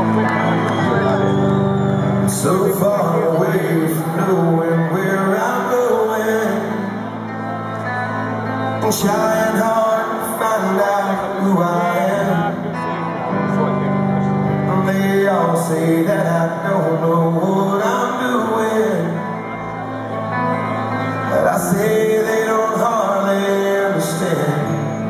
So far away from knowing where I'm going, I'm trying hard to find out who I am. They all say that I don't know what I'm doing, but I say they don't hardly understand.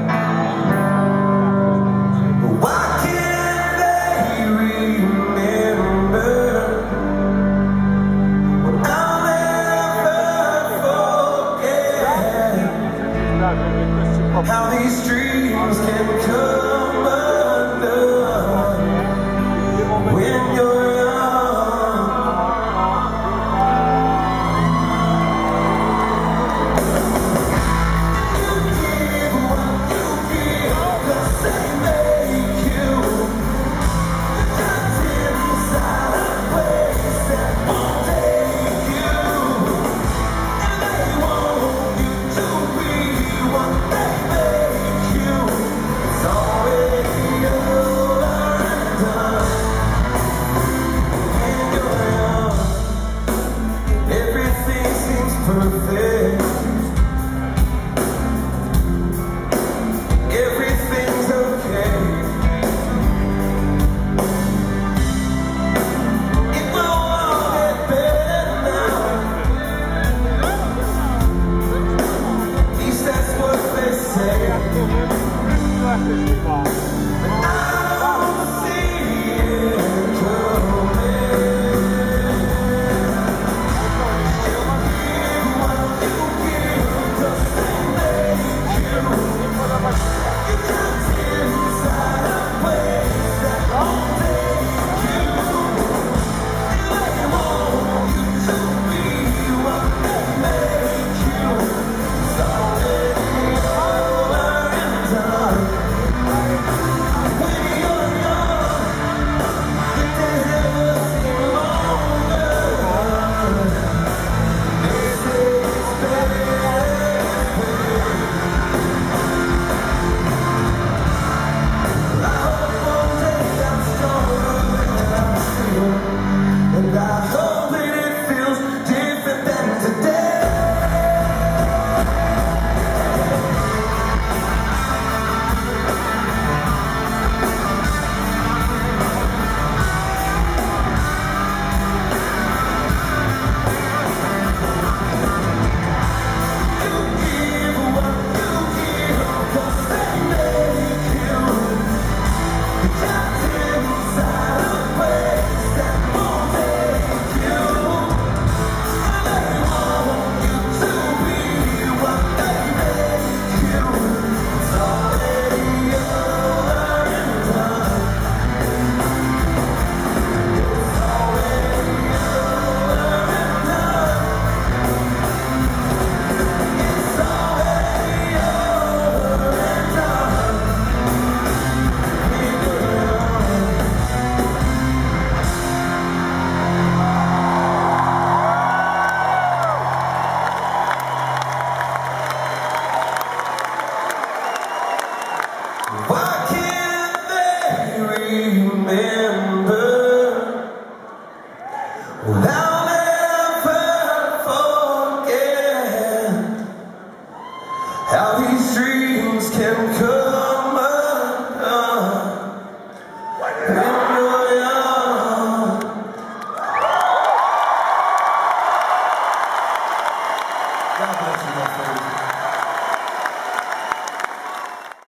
How these dreams can come undone when you're young. You give what you give, 'cause they make you. Just inside a place that won't take you, and they want you to be what they. Perfect. Everything's okay. It will all get better now. At least that's what they say. But I don't see it coming. Why can't they remember? Well, I'll never forget how these dreams can come undone when you're young. God bless you, my friend.